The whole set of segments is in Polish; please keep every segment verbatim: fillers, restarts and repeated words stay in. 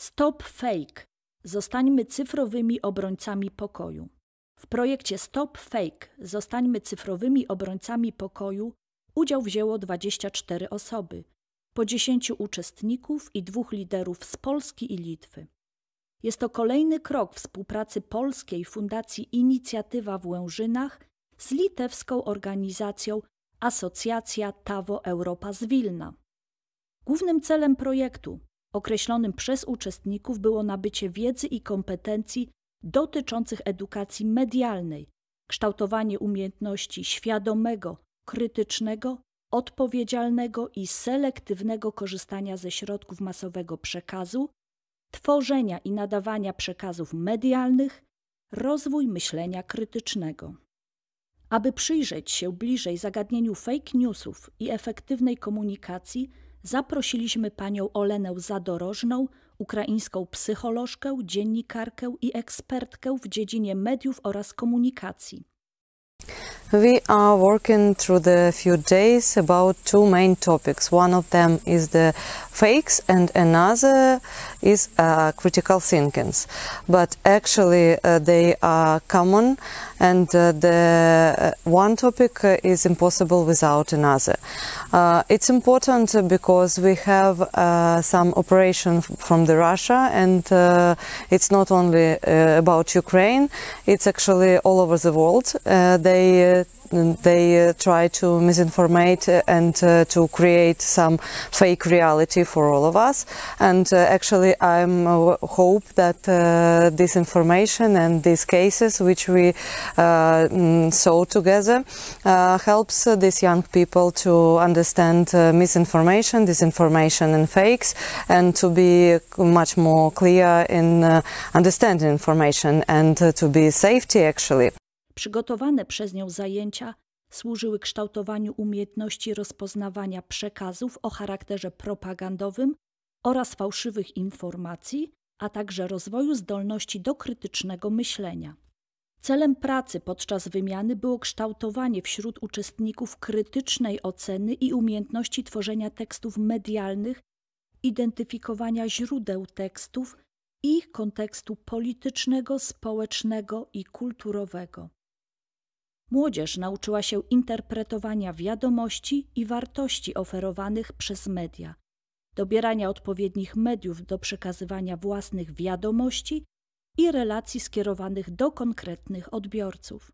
Stop Fake. Zostańmy cyfrowymi obrońcami pokoju. W projekcie Stop Fake. Zostańmy cyfrowymi obrońcami pokoju udział wzięło dwadzieścia cztery osoby, po dziesięciu uczestników i dwóch liderów z Polski i Litwy. Jest to kolejny krok współpracy polskiej Fundacji Inicjatywa w Łężynach z litewską organizacją Asocjacja Tavo Europa z Wilna. Głównym celem projektu, określonym przez uczestników, było nabycie wiedzy i kompetencji dotyczących edukacji medialnej, kształtowanie umiejętności świadomego, krytycznego, odpowiedzialnego i selektywnego korzystania ze środków masowego przekazu, tworzenia i nadawania przekazów medialnych, rozwój myślenia krytycznego. Aby przyjrzeć się bliżej zagadnieniu fake newsów i efektywnej komunikacji, zaprosiliśmy panią Olenę Zadorożną, ukraińską psycholożkę, dziennikarkę i ekspertkę w dziedzinie mediów oraz komunikacji. We are working through the few days about two main topics. One of them is the fakes and another is uh, critical thinkings. But actually uh, they are common, and uh, the uh, one topic uh, is impossible without another. Uh, it's important because we have uh, some operation from the Russia, and uh, it's not only uh, about Ukraine, it's actually all over the world. Uh, they uh, They uh, try to misinformate and uh, to create some fake reality for all of us. And uh, actually I uh, hope that uh, this information and these cases which we uh, saw together uh, helps uh, these young people to understand uh, misinformation, disinformation and fakes, and to be much more clear in uh, understanding information and uh, to be safety actually. Przygotowane przez nią zajęcia służyły kształtowaniu umiejętności rozpoznawania przekazów o charakterze propagandowym oraz fałszywych informacji, a także rozwoju zdolności do krytycznego myślenia. Celem pracy podczas wymiany było kształtowanie wśród uczestników krytycznej oceny i umiejętności tworzenia tekstów medialnych, identyfikowania źródeł tekstów i ich kontekstu politycznego, społecznego i kulturowego. Młodzież nauczyła się interpretowania wiadomości i wartości oferowanych przez media, dobierania odpowiednich mediów do przekazywania własnych wiadomości i relacji skierowanych do konkretnych odbiorców.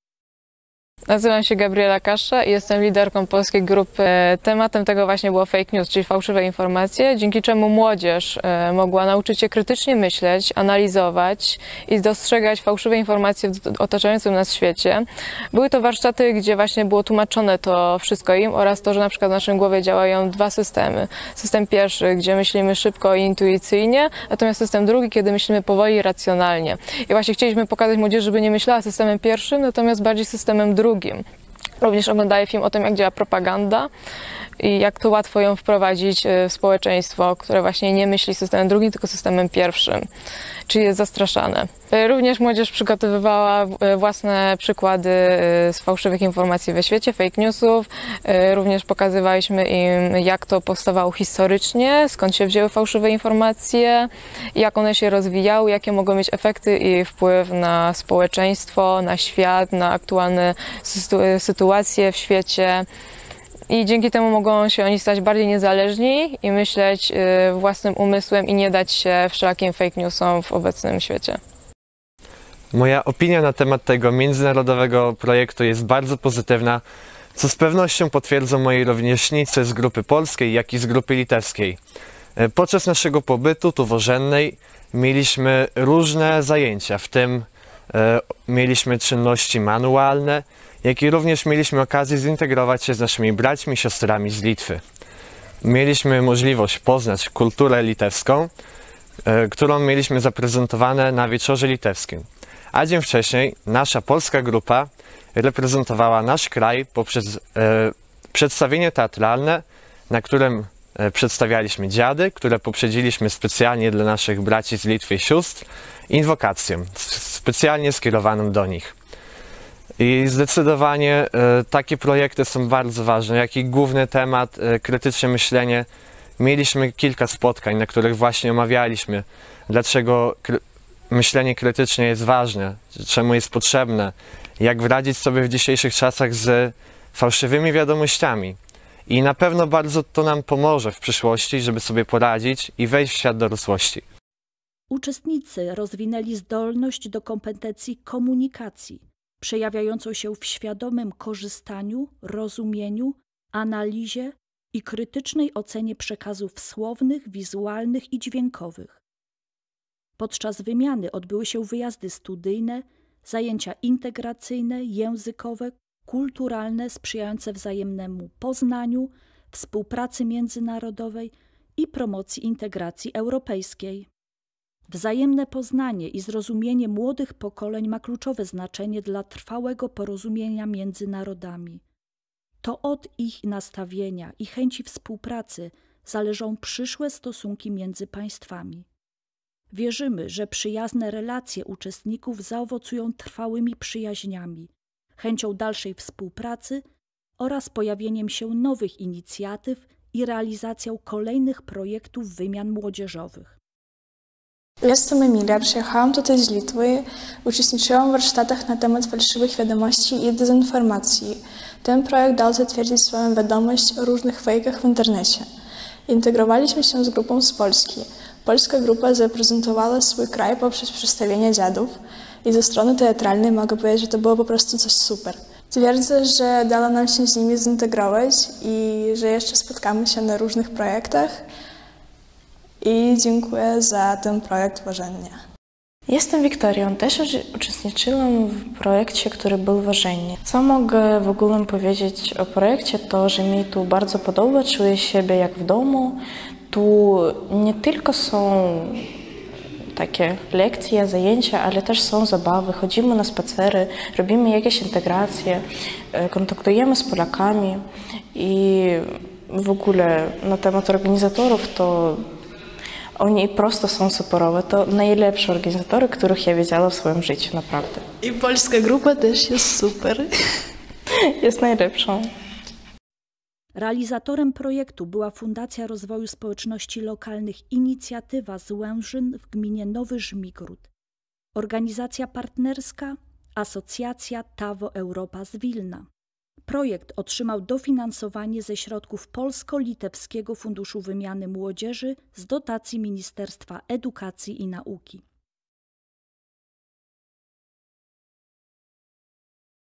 Nazywam się Gabriela Kasza i jestem liderką polskiej grupy. Tematem tego właśnie było fake news, czyli fałszywe informacje, dzięki czemu młodzież mogła nauczyć się krytycznie myśleć, analizować i dostrzegać fałszywe informacje w otaczającym nas świecie. Były to warsztaty, gdzie właśnie było tłumaczone to wszystko im oraz to, że na przykład w naszej głowie działają dwa systemy. System pierwszy, gdzie myślimy szybko i intuicyjnie, natomiast system drugi, kiedy myślimy powoli i racjonalnie. I właśnie chcieliśmy pokazać młodzieży, żeby nie myślała systemem pierwszym, natomiast bardziej systemem drugim. Również oglądaję film o tym, jak działa propaganda i jak to łatwo ją wprowadzić w społeczeństwo, które właśnie nie myśli systemem drugim, tylko systemem pierwszym, czyli jest zastraszane. Również młodzież przygotowywała własne przykłady z fałszywych informacji we świecie, fake newsów. Również pokazywaliśmy im, jak to powstawało historycznie, skąd się wzięły fałszywe informacje, jak one się rozwijały, jakie mogą mieć efekty i wpływ na społeczeństwo, na świat, na aktualne sytuacje w świecie. I dzięki temu mogą się oni stać bardziej niezależni i myśleć własnym umysłem i nie dać się wszelakim fake newsom w obecnym świecie. Moja opinia na temat tego międzynarodowego projektu jest bardzo pozytywna, co z pewnością potwierdzą moi rówieśnicy z grupy polskiej, jak i z grupy litewskiej. Podczas naszego pobytu tu w Orzennej mieliśmy różne zajęcia, w tym e, mieliśmy czynności manualne, jak i również mieliśmy okazję zintegrować się z naszymi braćmi i siostrami z Litwy. Mieliśmy możliwość poznać kulturę litewską, e, którą mieliśmy zaprezentowane na wieczorze litewskim. A dzień wcześniej nasza polska grupa reprezentowała nasz kraj poprzez e, przedstawienie teatralne, na którym e, przedstawialiśmy dziady, które poprzedziliśmy specjalnie dla naszych braci z Litwy i sióstr, inwokacją, specjalnie skierowaną do nich. I zdecydowanie e, takie projekty są bardzo ważne, jak i główny temat, e, krytyczne myślenie, Mieliśmy kilka spotkań, na których właśnie omawialiśmy, dlaczego kry myślenie krytyczne jest ważne, czemu jest potrzebne, jak radzić sobie w dzisiejszych czasach z fałszywymi wiadomościami. I na pewno bardzo to nam pomoże w przyszłości, żeby sobie poradzić i wejść w świat dorosłości. Uczestnicy rozwinęli zdolność do kompetencji komunikacji, przejawiającą się w świadomym korzystaniu, rozumieniu, analizie i krytycznej ocenie przekazów słownych, wizualnych i dźwiękowych. Podczas wymiany odbyły się wyjazdy studyjne, zajęcia integracyjne, językowe, kulturalne sprzyjające wzajemnemu poznaniu, współpracy międzynarodowej i promocji integracji europejskiej. Wzajemne poznanie i zrozumienie młodych pokoleń ma kluczowe znaczenie dla trwałego porozumienia między narodami. To od ich nastawienia i chęci współpracy zależą przyszłe stosunki między państwami. Wierzymy, że przyjazne relacje uczestników zaowocują trwałymi przyjaźniami, chęcią dalszej współpracy oraz pojawieniem się nowych inicjatyw i realizacją kolejnych projektów wymian młodzieżowych. Jestem Emilia, przyjechałam tutaj z Litwy, uczestniczyłam w warsztatach na temat fałszywych wiadomości i dezinformacji. Ten projekt dał zatwierdzić swoją wiadomość o różnych fejkach w internecie. Integrowaliśmy się z grupą z Polski. Polska grupa zaprezentowała swój kraj poprzez przedstawienie dziadów i ze strony teatralnej mogę powiedzieć, że to było po prostu coś super. Twierdzę, że dało nam się z nimi zintegrować i że jeszcze spotkamy się na różnych projektach. I dziękuję za ten projekt Ważenia. Jestem Wiktorią, też uczestniczyłam w projekcie, który był Ważenie. Co mogę w ogóle powiedzieć o projekcie, to że mi tu bardzo podoba, czuję siebie jak w domu. Tu nie tylko są takie lekcje, zajęcia, ale też są zabawy, chodzimy na spacery, robimy jakieś integracje, kontaktujemy z Polakami i w ogóle na temat organizatorów to oni prosto są superowe. To najlepsze organizatory, których ja widziała w swoim życiu, naprawdę. I polska grupa też jest super. Jest najlepszą. Realizatorem projektu była Fundacja Rozwoju Społeczności Lokalnych Inicjatywa z Łężyn w gminie Nowy Żmigród. Organizacja partnerska Asocjacja Tawo Europa z Wilna. Projekt otrzymał dofinansowanie ze środków Polsko-Litewskiego Funduszu Wymiany Młodzieży z dotacji Ministerstwa Edukacji i Nauki.